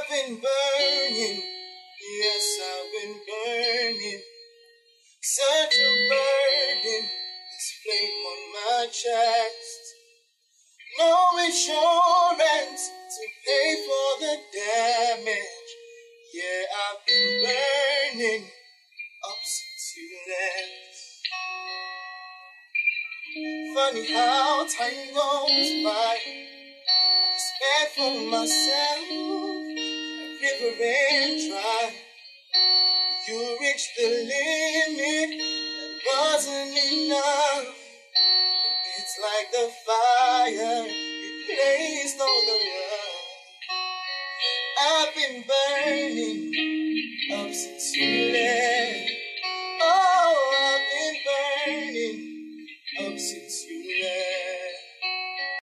I've been burning. Yes, I've been burning. Such a burden, this flame on my chest. No insurance to pay for the damage. Yeah, I've been burning up since you left. Funny how time goes by. Respect for myself, river and dry. You reached the limit, that wasn't enough. It's like the fire replaced all the love. I've been burning up since you left.